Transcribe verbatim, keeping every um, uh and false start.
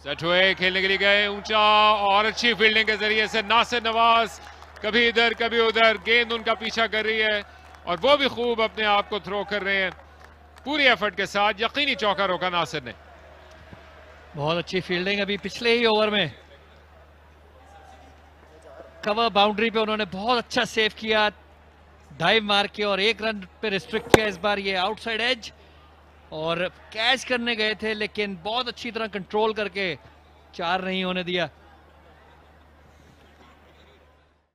Set हुए, खेलने के लिए गए ऊंचा और अच्छी फील्डिंग के जरिए से नासिर नवाज कभी इधर कभी उधर, गेंद उनका पीछा कर रही है और वो भी खूब अपने आप को थ्रो कर रहे हैं पूरी एफर्ट के साथ। यकीनी चौका रोका नासिर ने। बहुत अच्छी फील्डिंग अभी पिछले ही ओवर में, कवर बाउंड्री पे उन्होंने बहुत अच्छा सेव किया, डाइव मार के, और एक रन पे रिस्ट्रिक्ट किया इस बार ये आउटसाइड एज, और कैच करने गए थे लेकिन बहुत अच्छी तरह कंट्रोल करके चार नहीं होने दिया।